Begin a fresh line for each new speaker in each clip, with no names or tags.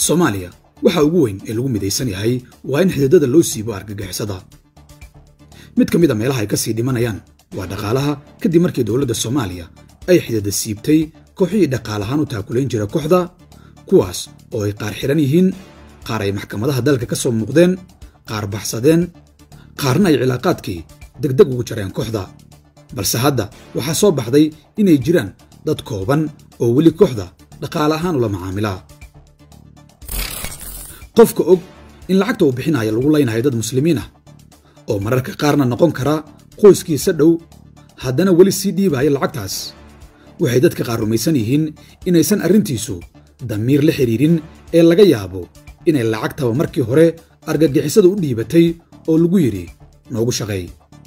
Soomaaliya waxa ugu weyn ee lagu midaysan yahay waa in xididada loo siibo argagixisada. Mid ka mid ah meelaha ay ka sii dhimanayaan waa dhaqaalaha kadib markii dawladda Soomaaliya ay xididada siibtay kooxihii dhaqaalahaan u taakulayn jira kooxda, kuwaas oo ay qaar xiran yihiin, qaar ay maxkamadaha dalka ka soo muuqdeen, qaar baxsadeen, qaarna ay cilaaqaadkii degdeg ugu jareen kooxda. Balse hadda waxaa soo baxday inay jiraan dad kooban oo weli kooxda dhaqaalahaan ula macaamila. qofka og in lacagta uu bixinayo lagu leynayo dad muslimiin ah oo mararka qaarna noqon kara qoyskiisa dhow, haddana weli sii dhiibaya lacagtaas, waxay dadka qaar rumaysan yihiin inaysan arrintiisu damiir la xiriirin ee laga yaabo inay lacagtaba markii hore argagixisada u dhiibatay oo lagu yidhi noogu shaqeey.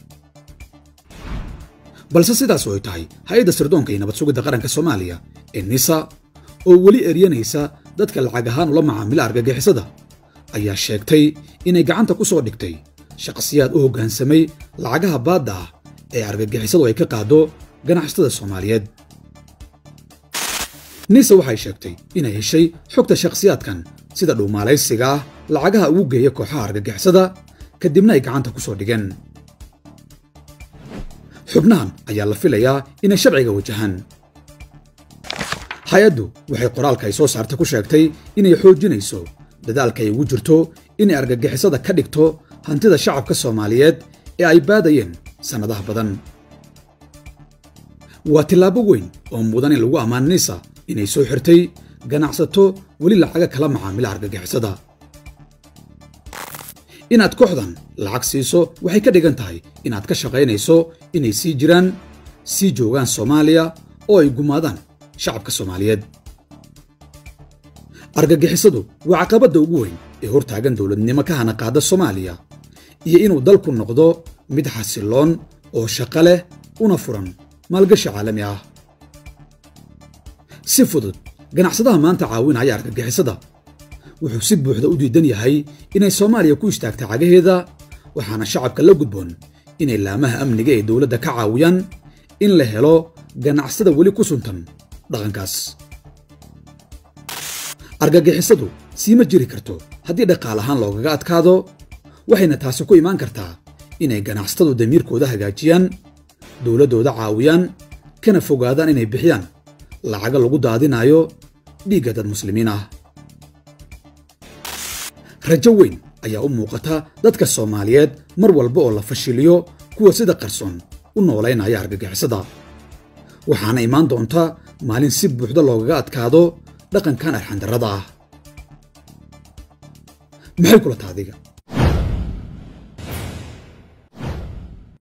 balse sidaas oo ay tahay hay'adda sirdoonka iyo nabad sugidda qaranka Soomaaliya ee NISA oo weli eryanaysa dadka lacag ahaan ula macaamila argagixisada ayaa sheegtay inay gacanta ku soo dhigtay shaqsiyaad u hoggaansamay lacagaha baadda ah ee argagixisadu ay ka qaado ganacsatada Soomaaliyeed. NISA waxay sheegtay inay heshay xogta shaqsiyaadkan sida dhuumaalaysiga ah lacagaha ugu geeya kooxaha argagixisada kadibna ay gacanta ku soo dhigeen. xubnahan ayaa la filayaa inay sharciga wajahaan. hay'addu waxay qoraalka ay soo saartay ku sheegtay inay xoojinayso dadaalka ay ugu jirto inay argagixisada ka dhigto hantida shacabka Soomaaliyeed ee ay baadayeen sannadaha badan. waa tilaabo weyn oo mudan in lagu ammaan NISA inay soo xirtay ganacsato weli lacaga kala macaamila argagixisada. inaad kooxdan lacag siiso waxay ka dhigan tahay inaad ka shaqaynayso inay sii jiraan, sii joogaan Soomaaliya oo ay gumaadaan shacabka Soomaaliyeed. argagixisadu waa caqabadda ugu weyn ee hortaagan dawladnimo ka hana qaada Soomaaliya iyo inuu dalku noqdo mid xasiloon oo shaqo leh una furan maalgashi caalami ah. si fudud ganacsadaha maanta caawinaya argagixisada wuxuu si buuxda u diidan yahay inay Soomaaliya ku istaagto cagaheeda, waxaana shacabka la gudboon inay laamaha amniga ee dawladda ka caawiyaan in la helo ganacsada weli ku suntan dhaqankaas. argagixisadu siima jiri karto haddii dhaqaalahaan loogaga adkaado, waxayna taasi ku imaan kartaa inay ganacsatadu damiirkooda hagaajiyaan, dawladdooda caawiyaan, kana fogaadaan inay bixiyaan lacaga lagu daadinayo dhiigga dad muslimiin ah. rajo weyn ayaa u muuqata dadka Soomaaliyeed mar walba oo la fashiliyo kuwa sida qarsoon u noolaynaya argagixisada, waxaana imaan doonta maalin si buuxda loogaga adkaado dhaqankan arxan darrada ah. maxay kula tahay adiga?